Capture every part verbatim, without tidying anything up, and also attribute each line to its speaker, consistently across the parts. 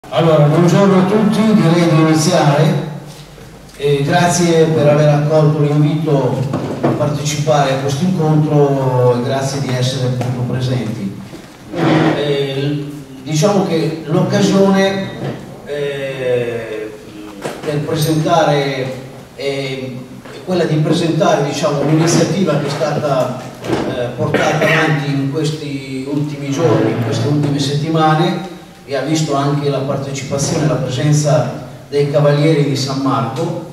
Speaker 1: Allora, buongiorno a tutti, direi di iniziare. E grazie per aver accolto l'invito a partecipare a questo incontro e grazie di essere appunto presenti. E, diciamo che l'occasione eh, per presentare è quella di presentare diciamo, un'iniziativa che è stata eh, portata avanti in questi ultimi giorni, in queste ultime settimane, e ha visto anche la partecipazione e la presenza dei Cavalieri di San Marco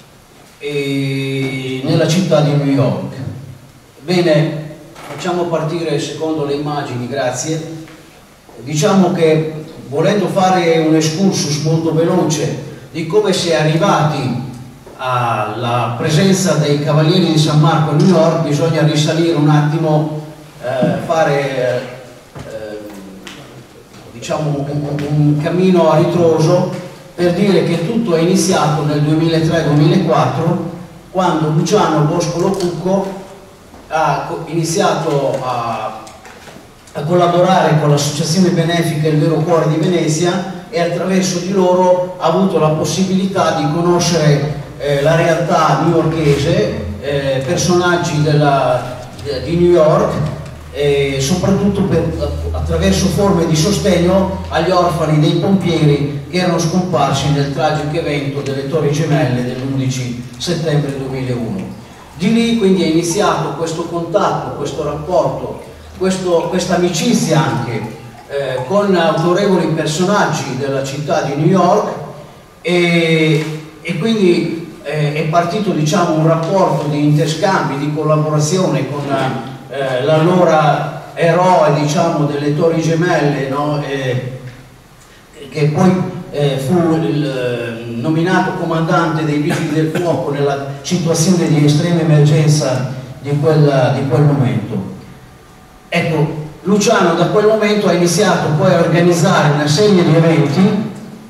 Speaker 1: e nella città di New York. Bene, facciamo partire secondo le immagini, grazie. Diciamo che volendo fare un excursus molto veloce di come si è arrivati alla presenza dei Cavalieri di San Marco a New York, bisogna risalire un attimo, eh, fare diciamo un, un cammino a ritroso per dire che tutto è iniziato nel duemilatré duemilaquattro, quando Luciano Boscolo Cucco ha iniziato a, a collaborare con l'associazione benefica Il Vero Cuore di Venezia e attraverso di loro ha avuto la possibilità di conoscere eh, la realtà newyorkese, eh, personaggi della, di New York, e soprattutto per, attraverso forme di sostegno agli orfani dei pompieri che erano scomparsi nel tragico evento delle Torri Gemelle dell'undici settembre duemilauno. Di lì quindi è iniziato questo contatto, questo rapporto, questo, questa amicizia anche eh, con autorevoli personaggi della città di New York e, e quindi eh, è partito diciamo, un rapporto di interscambi, di collaborazione con Eh, l'allora eroe diciamo, delle Torri Gemelle, no? eh, che poi eh, fu il, eh, nominato comandante dei Vigili del Fuoco nella situazione di estrema emergenza di quel, di quel momento. Ecco, Luciano da quel momento ha iniziato poi a organizzare una serie di eventi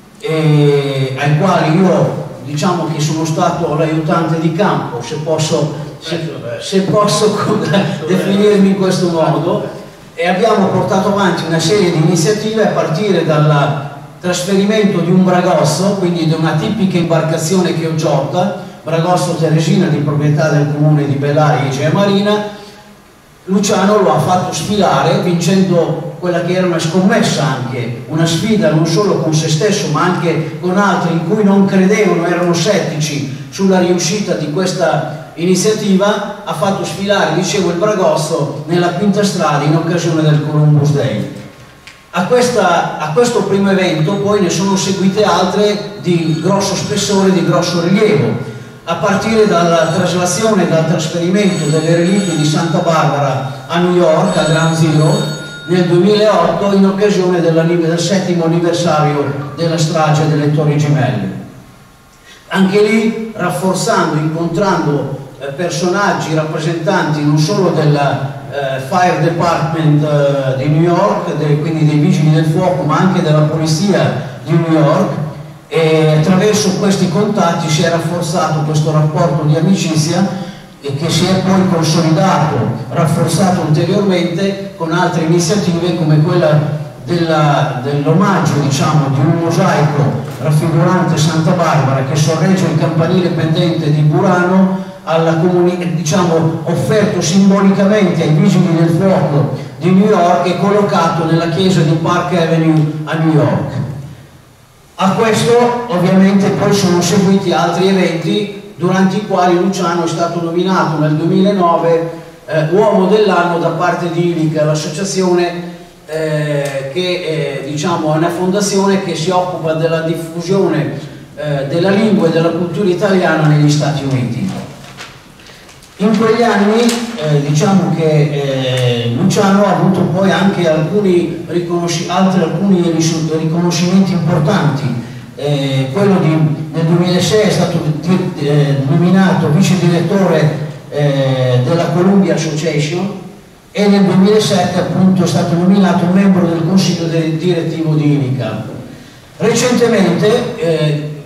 Speaker 1: eh, ai quali io diciamo che sono stato l'aiutante di campo, se posso Se, se posso definirmi in questo modo, e abbiamo portato avanti una serie di iniziative a partire dal trasferimento di un bragosso, quindi di una tipica imbarcazione chioggiotta, bragosso Teresina di proprietà del comune di Bellaria Egea Marina. Luciano lo ha fatto sfilare vincendo quella che era una scommessa, anche una sfida non solo con se stesso ma anche con altri in cui non credevano, erano scettici sulla riuscita di questa iniziativa. Ha fatto sfilare, dicevo, il bragosso nella Quinta Strada in occasione del Columbus Day. A, questa, a questo primo evento poi ne sono seguite altre di grosso spessore, di grosso rilievo, a partire dalla traslazione, dal trasferimento delle reliquie di Santa Barbara a New York, a Ground Zero, nel duemilaotto in occasione del settimo anniversario della strage delle Torri Gemelle. Anche lì rafforzando, incontrando eh, personaggi, rappresentanti non solo del eh, Fire Department eh, di New York, de, quindi dei Vigili del Fuoco, ma anche della Polizia di New York, e attraverso questi contatti si è rafforzato questo rapporto di amicizia e che si è poi consolidato, rafforzato ulteriormente con altre iniziative come quella dell'omaggio diciamo, di un mosaico raffigurante Santa Barbara che sorregge il campanile pendente di Burano, alla diciamo, offerto simbolicamente ai Vigili del Fuoco di New York e collocato nella chiesa di Park Avenue a New York. A questo ovviamente poi sono seguiti altri eventi durante i quali Luciano è stato nominato nel duemilanove eh, uomo dell'anno da parte di IVIC, l'associazione Eh, che eh, diciamo, è una fondazione che si occupa della diffusione eh, della lingua e della cultura italiana negli Stati Uniti. In quegli anni eh, diciamo che eh, Luciano ha avuto poi anche alcuni, riconosci altri, alcuni riconoscimenti importanti. Eh, quello di, nel duemilasei è stato eh, nominato vice direttore eh, della Columbia Association e nel duemilasette appunto è stato nominato membro del consiglio direttivo di IVICA. Recentemente eh,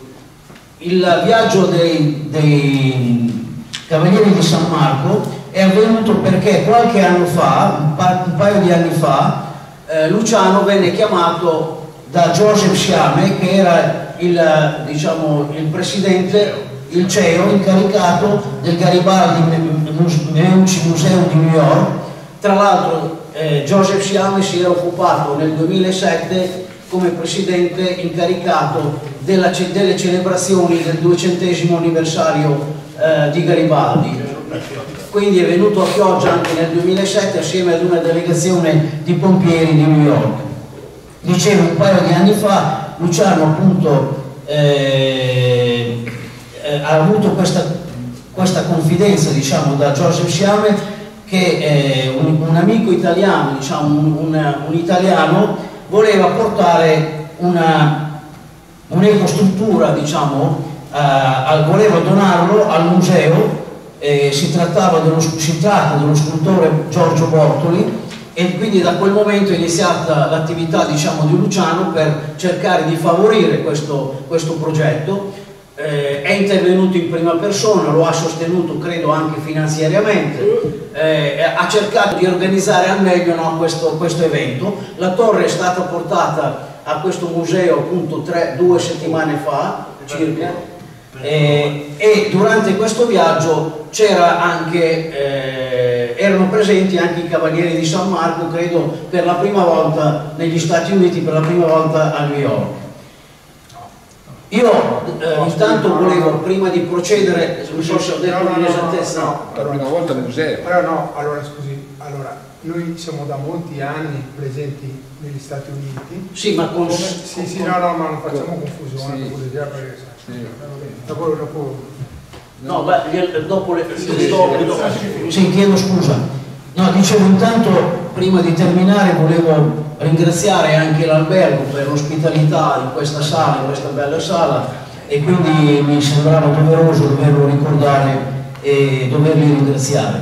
Speaker 1: il viaggio dei, dei Cavalieri di San Marco è avvenuto perché qualche anno fa, un, pa un paio di anni fa, eh, Luciano venne chiamato da Joseph Sciame, che era il, diciamo, il presidente, il C E O incaricato del Garibaldi Museum di New York. Tra l'altro eh, Joseph Sciame si era occupato nel duemilasette come presidente incaricato della, delle celebrazioni del duecentesimo anniversario eh, di Garibaldi. Quindi è venuto a Chioggia anche nel duemilasette assieme ad una delegazione di pompieri di New York. Dicevo, un paio di anni fa Luciano appunto eh, eh, ha avuto questa, questa confidenza, diciamo, da Joseph Sciame, che è un, un amico italiano, diciamo, un, un, un italiano voleva portare una un'ecostruttura, diciamo, eh, al, voleva donarlo al museo. Eh, si, trattava dello, si tratta dello scultore Giorgio Bortoli, e quindi da quel momento è iniziata l'attività, diciamo, di Luciano per cercare di favorire questo, questo progetto. Eh, è intervenuto in prima persona, lo ha sostenuto credo anche finanziariamente, eh, ha cercato di organizzare al meglio, no, questo, questo evento. La torre è stata portata a questo museo appunto tre, due settimane fa circa. Eh, e durante questo viaggio c'era anche, eh, erano presenti anche i Cavalieri di San Marco, credo per la prima volta negli Stati Uniti, per la prima volta a New York. Io eh, intanto volevo, prima di procedere, non so se ho detto un'esattezza.
Speaker 2: No, no, no,
Speaker 3: per la prima volta al museo.
Speaker 2: Però no, allora scusi, allora noi siamo da molti anni presenti negli Stati Uniti.
Speaker 1: Sì, ma con...
Speaker 2: Sì, sì, no, no, ma non facciamo confusione,
Speaker 3: sì.
Speaker 2: Pure già perché
Speaker 3: Sì.
Speaker 2: dopo, dopo...
Speaker 1: No, beh, dopo le... Sì, chiedo scusa. No, dicevo, intanto prima di terminare volevo ringraziare anche l'albergo per l'ospitalità in questa sala, in questa bella sala, e quindi mi sembrava doveroso doverlo ricordare e doverli ringraziare.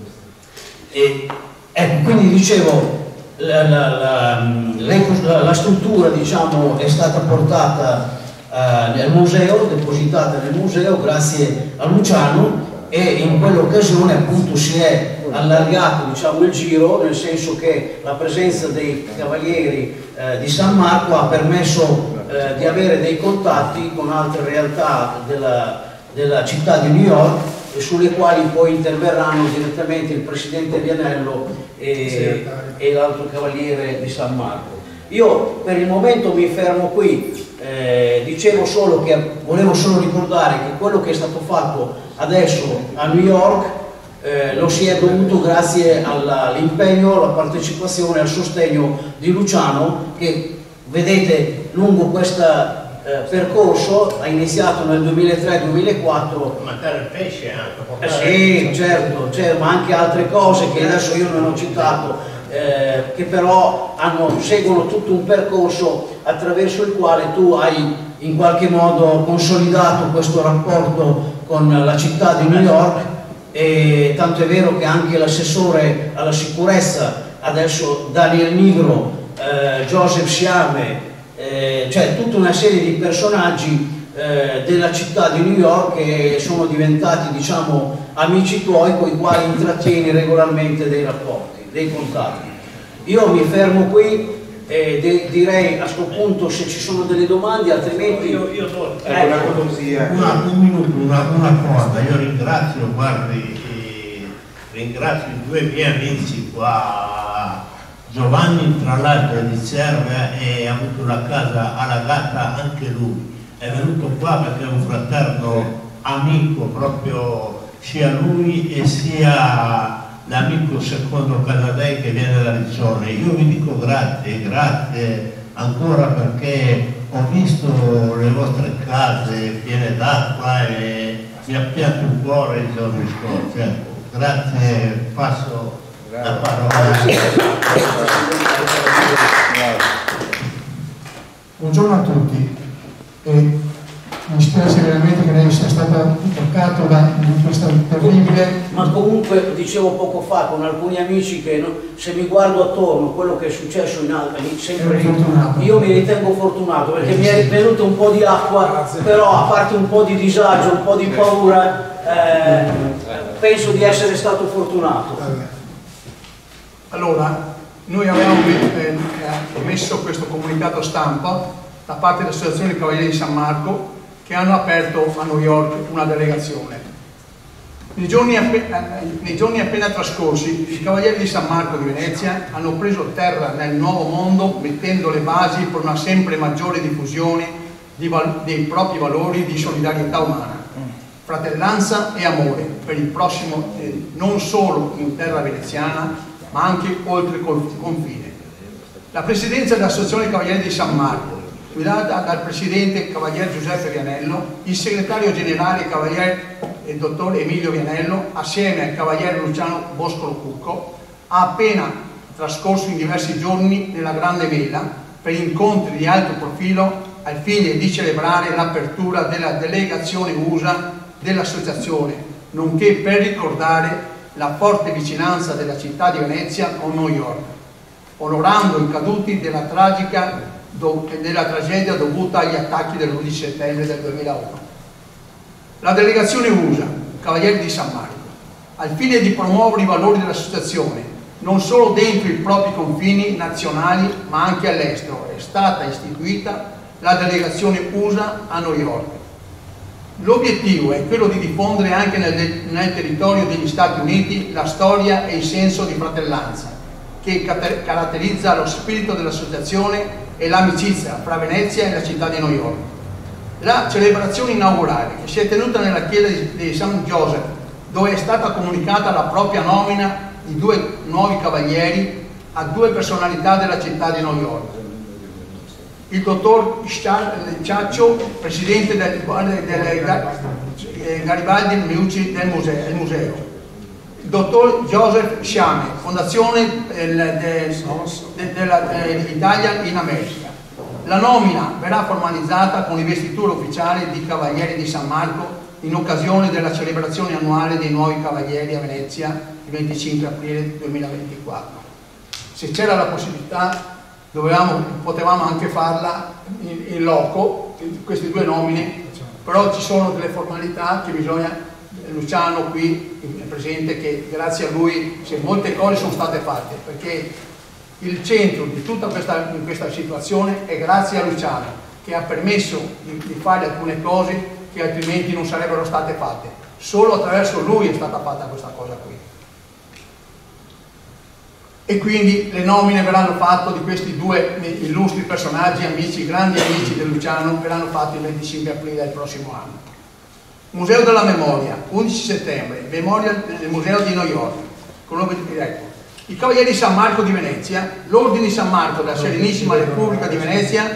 Speaker 1: E, ecco, quindi dicevo, la, la, la, la, la struttura, diciamo, è stata portata uh, nel museo, depositata nel museo grazie a Luciano, e in quell'occasione appunto si è allargato, diciamo, il giro, nel senso che la presenza dei Cavalieri eh, di San Marco ha permesso eh, di avere dei contatti con altre realtà della, della città di New York, e sulle quali poi interverranno direttamente il Presidente Vianello e, e l'Alto Cavaliere di San Marco. Io per il momento mi fermo qui. Eh, dicevo solo che volevo solo ricordare che quello che è stato fatto adesso a New York eh, lo si è dovuto grazie all'impegno, alla partecipazione, al sostegno di Luciano, che vedete lungo questo eh, percorso ha iniziato nel duemilatré duemilaquattro.
Speaker 4: Matare il pesce anche.
Speaker 1: Eh, sì, certo, certo, ma anche altre cose che adesso io non ho citato. Eh, che però hanno, seguono tutto un percorso attraverso il quale tu hai in qualche modo consolidato questo rapporto con la città di New York, e tanto è vero che anche l'assessore alla sicurezza adesso, Daniel Nigro, eh, Joseph Sciame, eh, cioè tutta una serie di personaggi eh, della città di New York che sono diventati, diciamo, amici tuoi, con i quali intrattieni regolarmente dei rapporti, dei contatti. Io mi fermo qui e direi a questo punto se ci sono delle domande, altrimenti
Speaker 4: io, io do
Speaker 1: ecco.
Speaker 4: una cortesia.
Speaker 5: Una, un minuto, una, una cosa, io ringrazio, guardi, eh, ringrazio i due miei amici qua, Giovanni tra l'altro di Cervia, e ha avuto una casa allagata anche lui, è venuto qua perché è un fraterno amico proprio, sia lui e sia l'amico secondo Casadei che viene da Riccione. Io vi dico grazie, grazie ancora, perché ho visto le vostre case piene d'acqua e mi ha pianto il cuore i giorni scorsi. Ecco, grazie, passo la parola.
Speaker 6: Buongiorno a tutti. E mi spiace veramente che lei sia stato toccato da questa terribile...
Speaker 1: Ma comunque dicevo poco fa con alcuni amici che no, se mi guardo attorno quello che è successo in altri, sempre io mi ritengo fortunato perché mi è venuto un po' di acqua, però a parte un po' di disagio, un po' di paura, eh, penso di essere stato fortunato.
Speaker 6: Allora, noi avevamo eh,
Speaker 3: emesso questo comunicato stampa da parte dell'Associazione dei Cavalieri di San Marco, che hanno aperto a New York una delegazione. Nei giorni, appena, nei giorni appena trascorsi, i Cavalieri di San Marco di Venezia hanno preso terra nel nuovo mondo, mettendo le basi per una sempre maggiore diffusione di dei propri valori di solidarietà umana, fratellanza e amore per il prossimo, eh, non solo in terra veneziana, ma anche oltre il confine. La presidenza dell'Associazione Cavalieri di San Marco, guidata dal presidente Cavaliere Giuseppe Vianello, il segretario generale Cavaliere il dottor Emilio Vianello, assieme al Cavaliere Luciano Boscolo Cucco, ha appena trascorso in diversi giorni nella Grande Mela per incontri di alto profilo al fine di celebrare l'apertura della delegazione U S A dell'associazione, nonché per ricordare la forte vicinanza della città di Venezia con New York, onorando i caduti della tragica della tragedia dovuta agli attacchi dell'undici settembre del duemilauno. La delegazione U S A, Cavalieri di San Marco, al fine di promuovere i valori dell'associazione, non solo dentro i propri confini nazionali ma anche all'estero, è stata istituita la delegazione U S A a New York. L'obiettivo è quello di diffondere anche nel, nel territorio degli Stati Uniti la storia e il senso di fratellanza che caratterizza lo spirito dell'associazione e l'amicizia fra Venezia e la città di New York. La celebrazione inaugurale, che si è tenuta nella chiesa di, di San Joseph, dove è stata comunicata la propria nomina di due nuovi cavalieri a due personalità della città di New York. Il dottor Ciaccio, presidente del, del, del Garibaldi Meucci del museo, del museo. Il dottor Joseph Sciame, fondazione dell'Italia in America. La nomina verrà formalizzata con l'investitura ufficiale di Cavalieri di San Marco in occasione della celebrazione annuale dei nuovi Cavalieri a Venezia il venticinque aprile duemilaventiquattro. Se c'era la possibilità, dovevamo, potevamo anche farla in, in loco, queste due nomine, però ci sono delle formalità che bisogna, Luciano qui è presente, che grazie a lui se molte cose sono state fatte, perché il centro di tutta questa, in questa situazione è grazie a Luciano, che ha permesso di, di fare alcune cose che altrimenti non sarebbero state fatte. Solo attraverso lui è stata fatta questa cosa qui. E quindi le nomine verranno fatte di questi due illustri personaggi, amici, grandi amici di Luciano, verranno fatte il venticinque aprile del prossimo anno. Museo della Memoria, undici settembre, Memoria del Museo di New York. Ecco. I Cavalieri di San Marco di Venezia, l'Ordine di San Marco della Serenissima Repubblica di Venezia,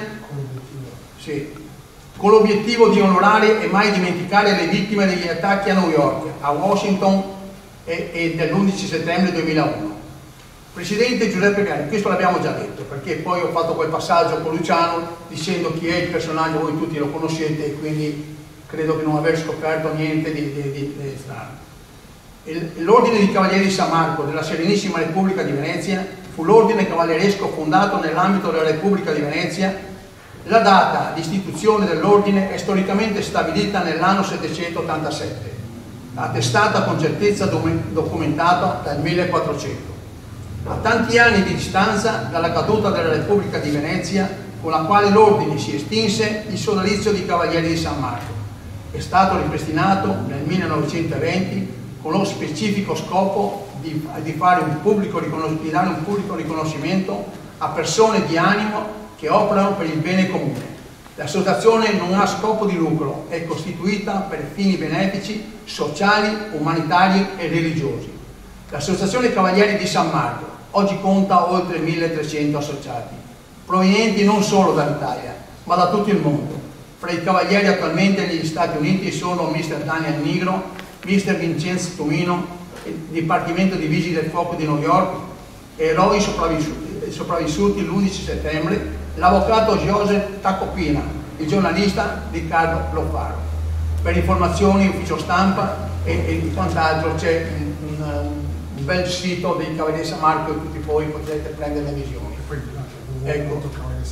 Speaker 3: sì, con l'obiettivo di onorare e mai dimenticare le vittime degli attacchi a New York, a Washington e, e dell'undici settembre duemilauno. Presidente Giuseppe Vianello, questo l'abbiamo già detto, perché poi ho fatto quel passaggio con Luciano dicendo chi è il personaggio, voi tutti lo conoscete e quindi credo di non aver scoperto niente di, di, di, di strano. L'Ordine di Cavalieri di San Marco della Serenissima Repubblica di Venezia fu l'ordine cavalleresco fondato nell'ambito della Repubblica di Venezia. La data di istituzione dell'ordine è storicamente stabilita nell'anno settecentottantasette, attestata con certezza documentata dal millequattrocento. A tanti anni di distanza dalla caduta della Repubblica di Venezia, con la quale l'ordine si estinse, il sodalizio di Cavalieri di San Marco è stato ripristinato nel millenovecentoventi con lo specifico scopo di, di, fare un pubblico di dare un pubblico riconoscimento a persone di animo che operano per il bene comune. L'associazione non ha scopo di lucro, è costituita per fini benefici, sociali, umanitari e religiosi. L'Associazione Cavalieri di San Marco oggi conta oltre milletrecento associati, provenienti non solo dall'Italia, ma da tutto il mondo. Fra i cavalieri attualmente negli Stati Uniti sono mister Daniel Nigro, mister Vincenzo Tumino, Dipartimento di Vigili del Fuoco di New York, eroi sopravvissuti, sopravvissuti l'undici settembre, l'avvocato Joseph Tacopina, il giornalista Riccardo Lofaro. Per informazioni, ufficio stampa e, e quant'altro c'è un, un, un bel sito dei Cavalieri di San Marco e tutti voi potrete prendere le visioni. Ecco.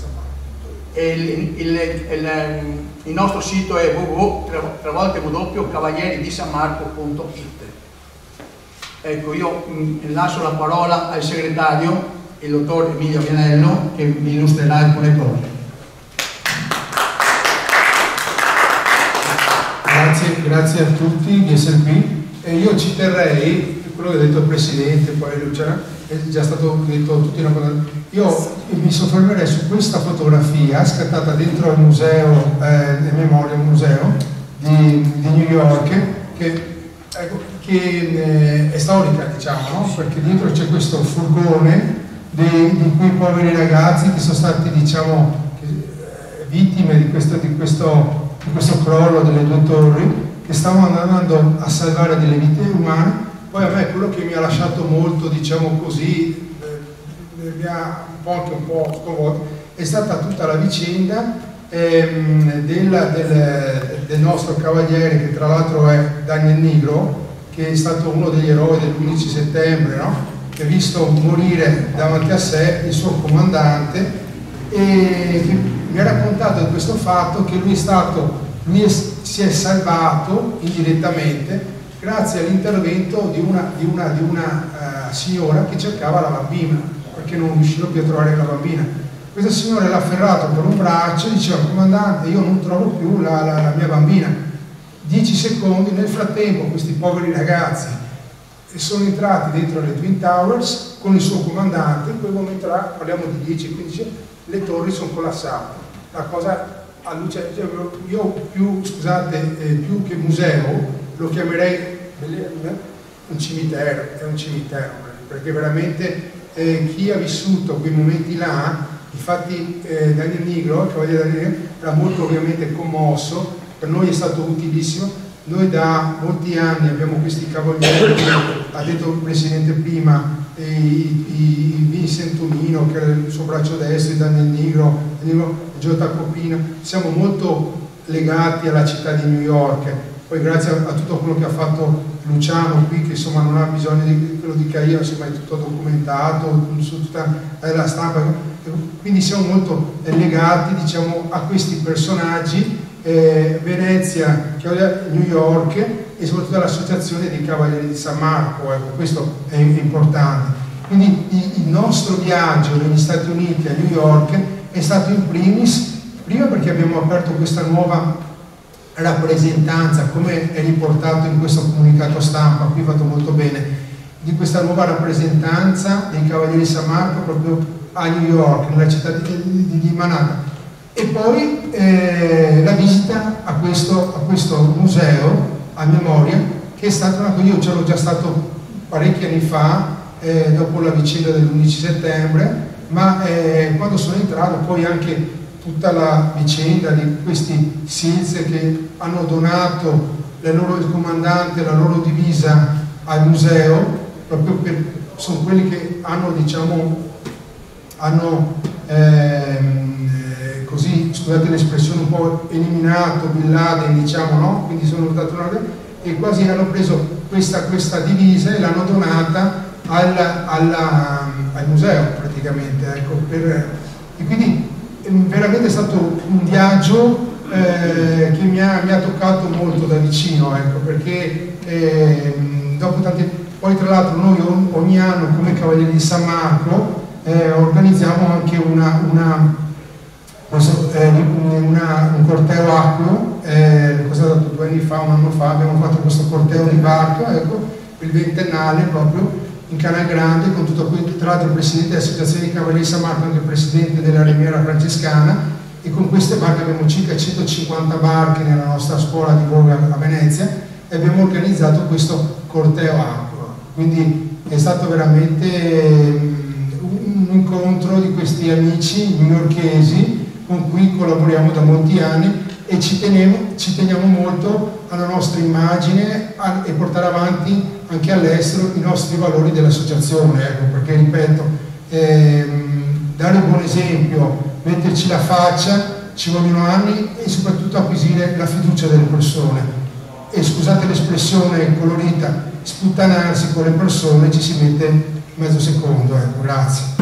Speaker 3: E il, il, il, il nostro sito è w w w punto cavalieri di san marco punto it. Ecco, io mh, lascio la parola al segretario il dottor Emilio Vianello, che mi illustrerà alcune cose.
Speaker 2: Grazie, grazie a tutti di essere qui. E io ci terrei, quello che ha detto il Presidente, poi Luciana, è già stato detto tutti una cosa. Io mi soffermerei su questa fotografia scattata dentro al museo, eh, di memoria, un museo di, di New York, che, ecco, che eh, è storica, diciamo, no? Perché dietro c'è questo furgone di, di quei poveri ragazzi che sono stati, diciamo, che, eh, vittime di questo, di, questo, di questo crollo delle due torri, che stavano andando a salvare delle vite umane. Poi a me quello che mi ha lasciato molto, diciamo così, eh, mi ha un po' anche un po' sconvolto, è stata tutta la vicenda ehm, della, del, del nostro cavaliere, che tra l'altro è Daniel Nigro, che è stato uno degli eroi dell'undici settembre, no? Che ha visto morire davanti a sé il suo comandante, e che mi ha raccontato di questo fatto che lui è stato, lui è, si è salvato indirettamente grazie all'intervento di una, di una, di una uh, signora che cercava la bambina, perché non riusciva più a trovare la bambina. Questa signora l'ha afferrato per un braccio e diceva: comandante, io non trovo più la, la, la mia bambina. Dieci secondi, nel frattempo questi poveri ragazzi sono entrati dentro le Twin Towers con il suo comandante. In quel momento là, parliamo di dieci quindici, le torri sono collassate. La cosa allucinante. Io più, scusate, eh, più che museo lo chiamerei un cimitero, è un cimitero, perché veramente eh, chi ha vissuto quei momenti là, infatti eh, Daniel Nigro, il cavaliere Daniel Nigro, era molto ovviamente commosso, per noi è stato utilissimo. Noi da molti anni abbiamo questi cavalieri, ha detto il Presidente prima, i, i, i Vincent Tonino, che era il suo braccio destro, Daniel Nigro, Giota Copina, siamo molto legati alla città di New York. Poi grazie a, a tutto quello che ha fatto Luciano qui, che insomma non ha bisogno di quello di Caia, insomma è tutto documentato su tutta eh, la stampa, quindi siamo molto eh, legati, diciamo, a questi personaggi, eh, Venezia, New York e soprattutto l'associazione dei Cavalieri di San Marco, ecco, questo è importante. Quindi il nostro viaggio negli Stati Uniti a New York è stato in primis, prima perché abbiamo aperto questa nuova rappresentanza, come è riportato in questo comunicato stampa, qui fatto molto bene, di questa nuova rappresentanza dei Cavalieri di San Marco proprio a New York, nella città di, di, di Manhattan. E poi eh, la visita a questo, a questo museo a memoria, che è stata una cosa, io c'ero già stato parecchi anni fa, eh, dopo la vicenda dell'undici settembre, ma eh, quando sono entrato poi anche tutta la vicenda di questi SEALs che hanno donato le loro, il comandante, la loro divisa al museo, proprio per, sono quelli che hanno, diciamo, hanno ehm, così, scusate l'espressione, un po' eliminato Bin Laden, diciamo, no? Quindi sono dato una, e quasi hanno preso questa, questa divisa e l'hanno donata al, alla, al museo praticamente, ecco, per, e quindi veramente è stato un viaggio eh, che mi ha, mi ha toccato molto da vicino, ecco, perché eh, dopo tanti, poi tra l'altro noi ogni anno come Cavalieri di San Marco eh, organizziamo anche una, una, eh, una, un corteo acqueo, eh, cosa dato due anni fa, un anno fa abbiamo fatto questo corteo di barca, ecco, il ventennale proprio in Canal Grande, con tutto questo, tra l'altro il presidente dell'associazione di Cavalieri di San Marco, anche il presidente della Rimiera Francescana, e con queste barche abbiamo circa centocinquanta barche nella nostra scuola di volo a Venezia, e abbiamo organizzato questo corteo acqueo. Quindi è stato veramente un incontro di questi amici newyorkesi con cui collaboriamo da molti anni e ci teniamo, ci teniamo molto alla nostra immagine a, e portare avanti anche all'estero i nostri valori dell'associazione, ecco, perché ripeto, ehm, dare un buon esempio, metterci la faccia, ci vogliono anni, e soprattutto acquisire la fiducia delle persone. E scusate l'espressione colorita, sputtanarsi con le persone ci si mette mezzo secondo, ecco, grazie.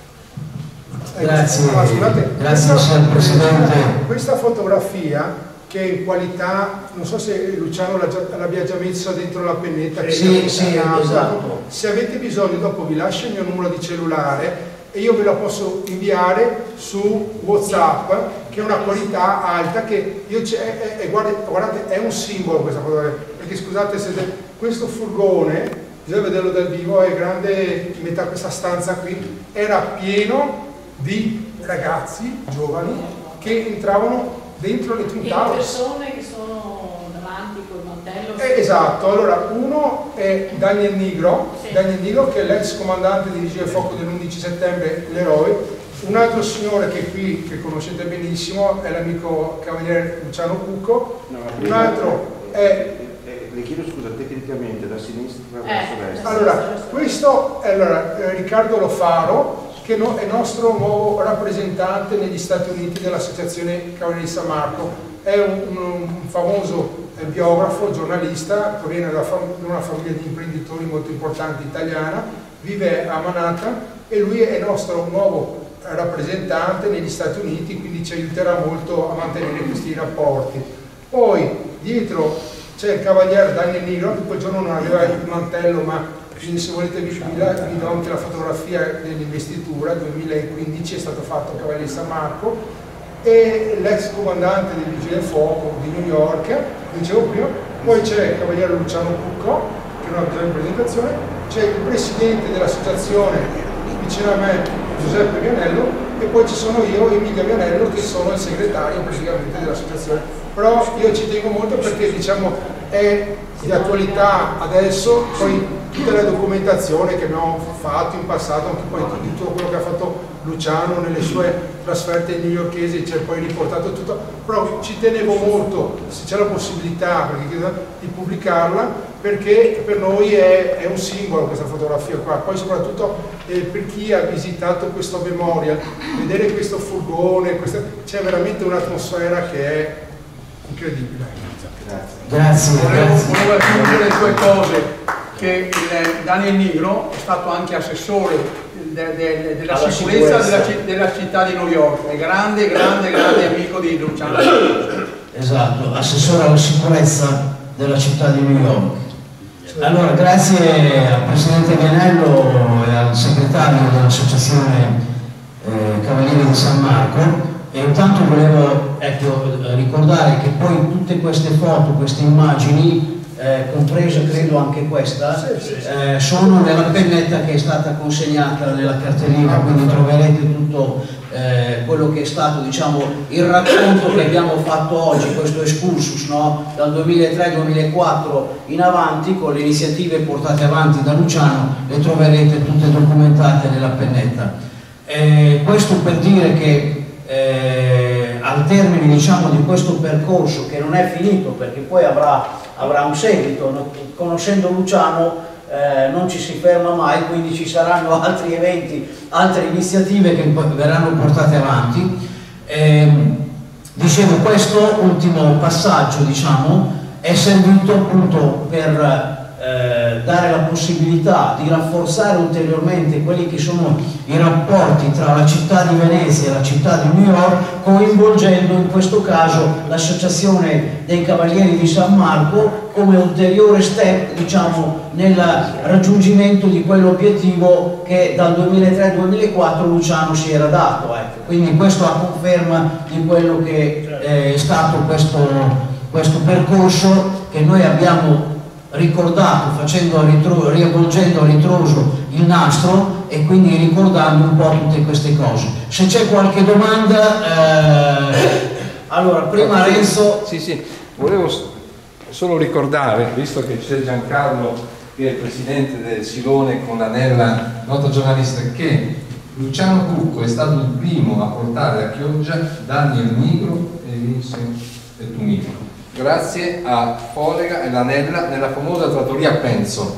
Speaker 1: Grazie,
Speaker 2: ah, scusate,
Speaker 1: grazie
Speaker 2: questa,
Speaker 1: signor Presidente.
Speaker 2: Questa fotografia che in qualità, non so se Luciano l'abbia già messa dentro la pennetta, che
Speaker 1: sì, sì, esatto.
Speaker 2: Se avete bisogno dopo vi lascio il mio numero di cellulare e io ve la posso inviare su WhatsApp, che è una qualità alta, che io è, è, guardate, guardate, è un simbolo questa fotografia, perché scusate se de, questo furgone, bisogna vederlo dal vivo, è grande, metà questa stanza qui, era pieno di ragazzi giovani che entravano dentro le Twin Towers.
Speaker 7: E persone che sono davanti col mantello.
Speaker 2: Eh, esatto, allora uno è Daniel Nigro,
Speaker 7: sì.
Speaker 2: Daniel Nigro che è l'ex comandante di Vigili del Fuoco dell'undici settembre, l'eroe. Un altro signore che qui, che conoscete benissimo, è l'amico cavaliere Luciano Cucco.
Speaker 8: No,
Speaker 2: un altro è...
Speaker 8: Le chiedo scusa, tecnicamente da sinistra
Speaker 7: eh,
Speaker 8: verso destra.
Speaker 2: Allora, questo è allora, eh, Riccardo Lofaro, che no, è nostro nuovo rappresentante negli Stati Uniti dell'Associazione Cavalieri di San Marco. È un, un, un famoso eh, biografo, giornalista, proviene da, fam da una famiglia di imprenditori molto importante italiana, vive a Manhattan e lui è nostro nuovo rappresentante negli Stati Uniti, quindi ci aiuterà molto a mantenere questi rapporti. Poi dietro c'è il cavaliere Daniel Nigro, che quel giorno non aveva il mantello, ma quindi se volete vi, vi do anche la fotografia dell'investitura, duemilaquindici è stato fatto Cavaliere di San Marco, e l'ex comandante dei Vigili del Fuoco di New York, dicevo prima. Poi c'è il cavaliere Luciano Cucco, che non ha bisogno di presentazione, c'è il presidente dell'associazione vicino a me, Giuseppe Vianello, e poi ci sono io, Emilia Vianello, che sono il segretario praticamente dell'associazione. Però io ci tengo molto perché diciamo è di attualità adesso, poi tutta la documentazione che abbiamo fatto in passato, anche poi tutto quello che ha fatto Luciano nelle sue trasferte newyorkesi, c'è poi riportato tutto, però ci tenevo molto, se c'è la possibilità di pubblicarla, perché per noi è, è un simbolo questa fotografia qua. Poi soprattutto eh, per chi ha visitato questo memorial, vedere questo furgone, c'è veramente un'atmosfera che è incredibile.
Speaker 1: Grazie.
Speaker 3: Volevo, volevo aggiungere due cose, che il Daniel Nigro è stato anche assessore de, de, della
Speaker 1: Alla
Speaker 3: sicurezza,
Speaker 1: sicurezza.
Speaker 3: della, della città di New York, è grande, grande, grande amico di Luciano.
Speaker 1: Esatto, assessore alla sicurezza della città di New York. Allora, grazie al Presidente Vianello e al segretario dell'Associazione eh, Cavalieri di San Marco. E intanto volevo ecco, ricordare che poi tutte queste foto, queste immagini, eh, compresa credo anche questa, eh, sono nella pennetta che è stata consegnata nella cartellina, quindi troverete tutto eh, quello che è stato, diciamo, il racconto che abbiamo fatto oggi, questo excursus, no? Dal duemilatré duemilaquattro in avanti, con le iniziative portate avanti da Luciano, le troverete tutte documentate nella pennetta. Eh, questo per dire che Eh, al termine, diciamo, di questo percorso, che non è finito perché poi avrà, avrà un seguito, no? Conoscendo Luciano eh, non ci si ferma mai, quindi ci saranno altri eventi, altre iniziative che verranno portate avanti. Eh, dicevo, questo ultimo passaggio, diciamo, è servito appunto per Eh, dare la possibilità di rafforzare ulteriormente quelli che sono i rapporti tra la città di Venezia e la città di New York, coinvolgendo in questo caso l'Associazione dei Cavalieri di San Marco come ulteriore step, diciamo, nel raggiungimento di quell'obiettivo che dal duemilatré duemilaquattro Luciano si era dato, ecco. Quindi questo a conferma di quello che eh, è stato questo, questo percorso che noi abbiamo ricordato, facendo a ritro, riavvolgendo a ritroso il nastro e quindi ricordando un po' tutte queste cose. Se c'è qualche domanda, eh, allora prima Renzo.
Speaker 9: Sì, sì, volevo solo ricordare, visto che c'è Giancarlo che è il presidente del Silone con l'Anella, nota giornalista, che Luciano Cucco è stato il primo a portare a Chioggia Daniel Nigro e Vincent Tumino, grazie a Folega e l'Anella nella famosa trattoria Penzo,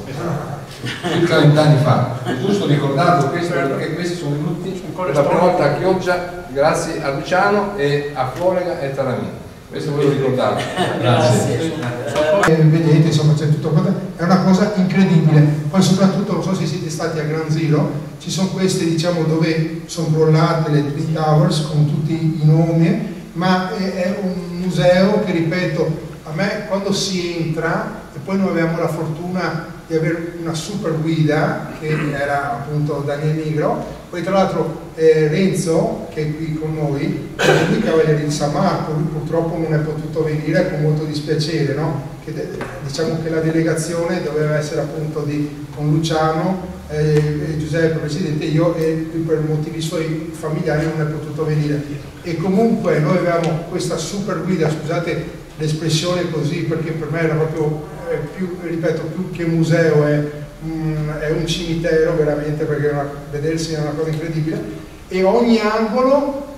Speaker 9: circa vent'anni fa. È giusto ricordarlo questo, perché questi sono venuti per la prima volta a Chioggia grazie a Luciano e a Folega e Taramini. Questo volevo ricordarlo. Grazie.
Speaker 2: Eh, vedete, insomma, c'è tutto, è una cosa incredibile. Poi soprattutto, non so se siete stati a Gran Zero, ci sono queste, diciamo, dove sono crollate le Twin Towers con tutti i nomi, ma è, è un museo che, ripeto, a me quando si entra, e poi noi avevamo la fortuna di avere una super guida che era appunto Daniel Nigro, poi tra l'altro eh, Renzo, che è qui con noi, è lui Cavaliere di San Marco, lui purtroppo non è potuto venire con molto dispiacere, no? Che, diciamo che la delegazione doveva essere appunto di, con Luciano, eh, Giuseppe Presidente, io, e lui per motivi suoi familiari non è potuto venire. E comunque noi avevamo questa super guida, scusate l'espressione così, perché per me era proprio eh, più, ripeto, più che museo, è, mm, è un cimitero veramente, perché una, vedersi è una cosa incredibile, e ogni angolo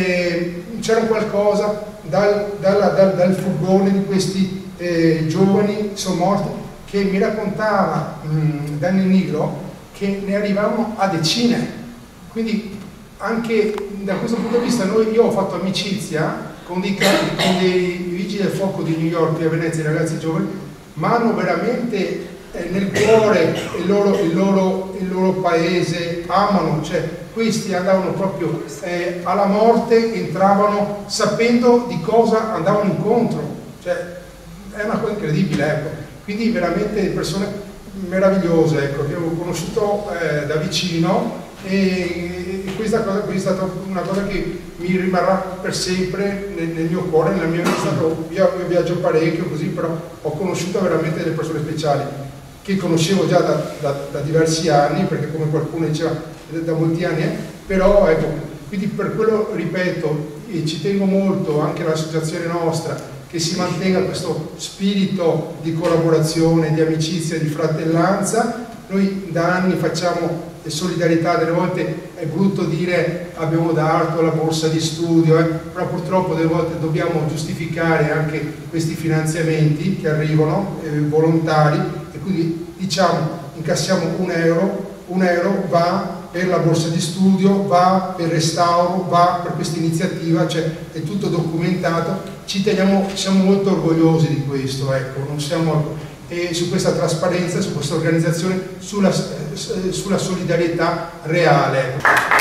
Speaker 2: eh, c'era qualcosa dal, dalla, dal, dal furgone di questi eh, giovani sommorti, che mi raccontava mh, Daniel Nigro che ne arrivavano a decine. Quindi anche da questo punto di vista noi, io ho fatto amicizia con dei, con dei vigili del fuoco di New York e a Venezia, i ragazzi giovani, ma hanno veramente eh, nel cuore il loro, il, loro, il loro paese, amano, cioè questi andavano proprio eh, alla morte, entravano sapendo di cosa andavano incontro, cioè è una cosa incredibile, ecco. Quindi veramente persone meravigliose, ecco, che ho conosciuto eh, da vicino, e, e questa cosa qui è stata una cosa che mi rimarrà per sempre nel, nel mio cuore, nella mia vita. Io, io viaggio parecchio così, però ho conosciuto veramente delle persone speciali che conoscevo già da, da, da diversi anni, perché come qualcuno diceva da molti anni, eh, però ecco, quindi per quello ripeto, e ci tengo molto anche all'associazione nostra, che si mantenga questo spirito di collaborazione, di amicizia, di fratellanza. Noi da anni facciamo solidarietà, delle volte è brutto dire abbiamo dato la borsa di studio, eh, però purtroppo delle volte dobbiamo giustificare anche questi finanziamenti che arrivano, eh, volontari, e quindi diciamo incassiamo un euro, un euro va per la borsa di studio, va per restauro, va per questa iniziativa, cioè è tutto documentato. Ci teniamo, siamo molto orgogliosi di questo, ecco, non siamo, e su questa trasparenza, su questa organizzazione, sulla, sulla solidarietà reale.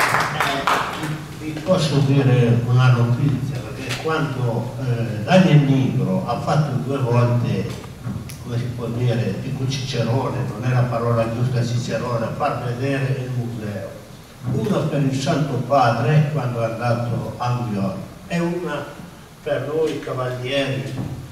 Speaker 5: Eh, vi posso dire una notizia, perché quando eh, Daniel Nigro ha fatto due volte, come si può dire, dico Cicerone, non è la parola giusta Cicerone, a far vedere il museo, una per il Santo Padre quando è andato a New York e una per noi cavalieri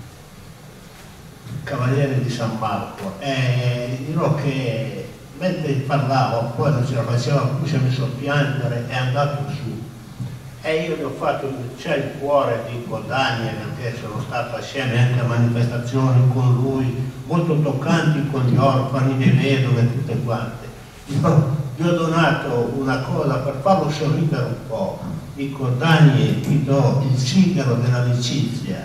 Speaker 5: cavalieri di San Marco. E dirò che mentre parlavo poi non ce la faceva più, si è messo a piangere, è andato su, e io gli ho fatto, c'è il cuore di Daniel, perché sono stato assieme anche a manifestazioni con lui molto toccanti, con gli orfani, le vedove, tutte quante. Io gli ho donato una cosa per farlo sorridere un po', dico Daniel, ti do il sigaro dell'amicizia,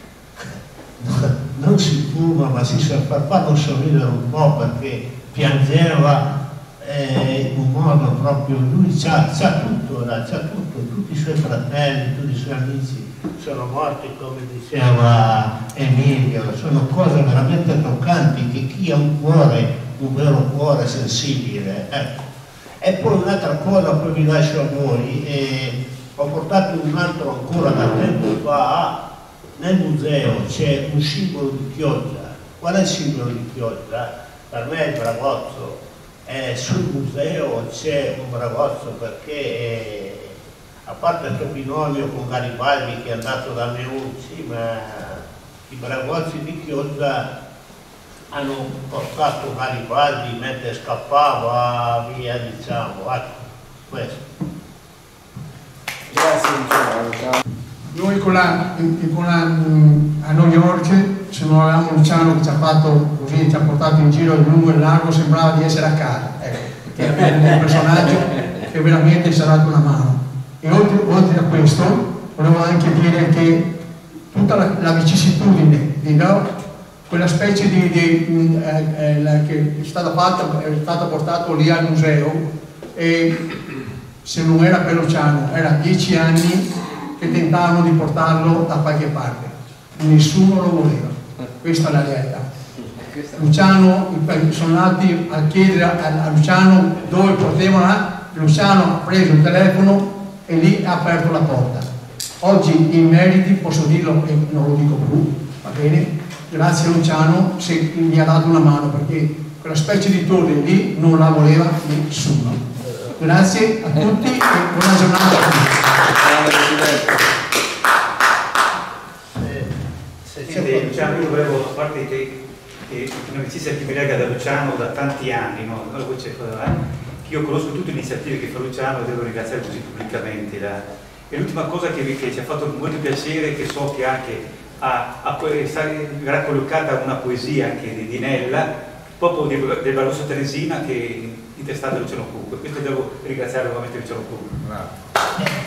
Speaker 5: non si fuma ma si sa, per farlo sorridere un po', perché piangeva eh, in un modo proprio, lui c'ha tutto, c'ha tutto, tutti i suoi fratelli, tutti i suoi amici sono morti, come diceva Emilio, sono cose veramente toccanti che chi ha un cuore, un vero cuore sensibile, ecco. E poi un'altra cosa, poi vi lascio a voi, eh, ho portato un altro ancora da tempo fa. Nel museo c'è un simbolo di Chioggia. Qual è il simbolo di Chioggia? Per me è il Bragozzo. Eh, sul museo c'è un Bragozzo perché, eh, a parte il suo binomio con Garibaldi che è andato da Meucci, ma i Bragozzi di Chioggia hanno portato Garibaldi mentre scappava via, diciamo. Ecco, questo.
Speaker 8: Grazie.
Speaker 3: Noi con la, con la, a New York, se non avevamo Luciano che ci ha fatto così, ci ha portato in giro lungo e largo, sembrava di essere a casa, ecco, che è un personaggio che veramente ci ha dato una mano. E oltre, oltre a questo volevo anche dire che tutta la, la vicissitudine di no, quella specie di, di eh, eh, la, che è stata fatta, è stato portato lì al museo, e se non era per Luciano era dieci anni che tentavano di portarlo da qualche parte, nessuno lo voleva, questa è la realtà. Luciano, sono andati a chiedere a, a Luciano dove potevano, Luciano ha preso il telefono e lì ha aperto la porta. Oggi i meriti, posso dirlo e non lo dico più, va bene? Grazie a Luciano se mi ha dato una mano, perché quella specie di torre lì non la voleva nessuno. Grazie a tutti e buona giornata a tutti.
Speaker 10: Senti, Luciano, io volevo, a parte che, che un'amicizia che mi lega da Luciano da tanti anni, no? La voce, eh? Io conosco tutte le iniziative che fa Luciano e devo ringraziare così pubblicamente. La... E l'ultima cosa che, che ci ha fatto molto piacere, che so che anche ha, ha, verrà collocata una poesia anche di, di Nella, proprio del, del Valrosso Teresina, che intestata Luciano Cucco. Questo devo ringraziare nuovamente Luciano Cucco.
Speaker 5: Bravo.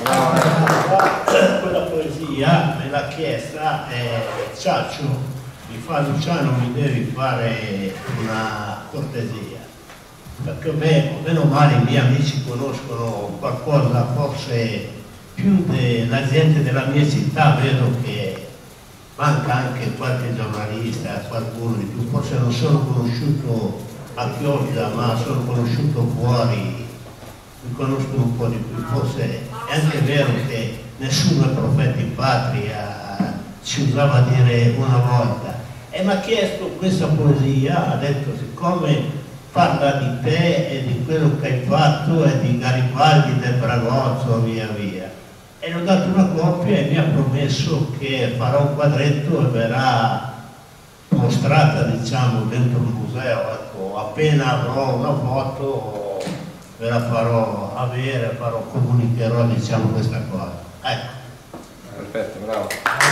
Speaker 5: Quella poesia me l'ha chiesta eh, Ciaccio, mi fa: Luciano, mi devi fare una cortesia, perché beh, meno male i miei amici conoscono qualcosa, forse più della gente della mia città, vedo che manca anche qualche giornalista, qualcuno di più, forse non sono conosciuto a Chioggia, ma sono conosciuto fuori, mi conoscono un po' di più. Forse è anche vero che nessuno è profeta in patria, ci usava a dire una volta, e mi ha chiesto questa poesia, ha detto: siccome parla di te e di quello che hai fatto e di Garibaldi, del Bragozzo, via via, e gli ho dato una copia e mi ha promesso che farà un quadretto e verrà mostrata, diciamo, dentro il museo. Ecco, appena avrò una foto ve la farò avere, farò, comunicherò, diciamo, questa cosa. Ecco.
Speaker 9: Perfetto, bravo.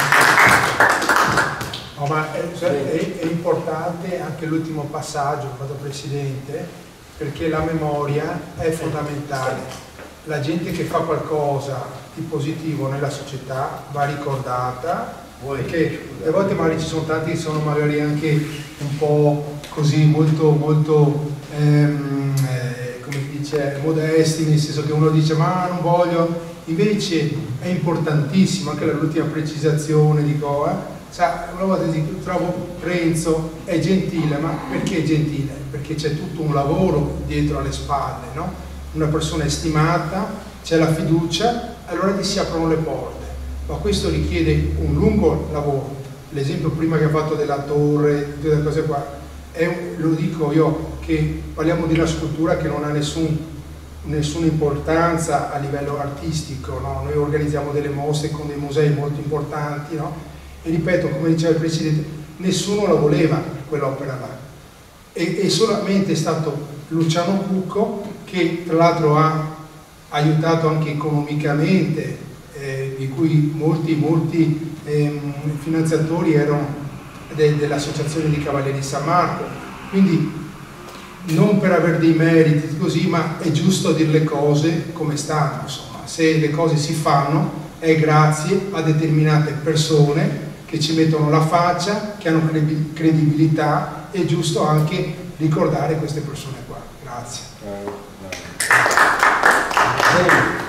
Speaker 2: No, ma è, è, è importante anche l'ultimo passaggio, vado Presidente, perché la memoria è fondamentale. La gente che fa qualcosa di positivo nella società va ricordata, perché a volte magari ci sono tanti che sono magari anche un po' così molto molto ehm, eh, come si dice, modesti, nel senso che uno dice ma non voglio, invece è importantissimo anche l'ultima precisazione, dico eh, sa, una volta trovo Renzo è gentile, ma perché è gentile? Perché c'è tutto un lavoro dietro alle spalle, no? Una persona è stimata, c'è la fiducia, allora ti si aprono le porte, ma questo richiede un lungo lavoro. L'esempio prima che ha fatto della torre, tutte quelle cose qua, è un, lo dico io, che parliamo di una struttura che non ha nessun, nessuna importanza a livello artistico, no? Noi organizziamo delle mostre con dei musei molto importanti, no? E ripeto, come diceva il Presidente, nessuno la voleva quell'opera là, e, e solamente è stato Luciano Cucco, che tra l'altro ha aiutato anche economicamente, eh, di cui molti, molti ehm, finanziatori erano de, dell'Associazione di Cavalieri di San Marco, quindi non per avere dei meriti così, ma è giusto dire le cose come stanno, insomma. Se le cose si fanno è grazie a determinate persone che ci mettono la faccia, che hanno credibilità, è giusto anche ricordare queste persone qua. Grazie.
Speaker 9: Bene.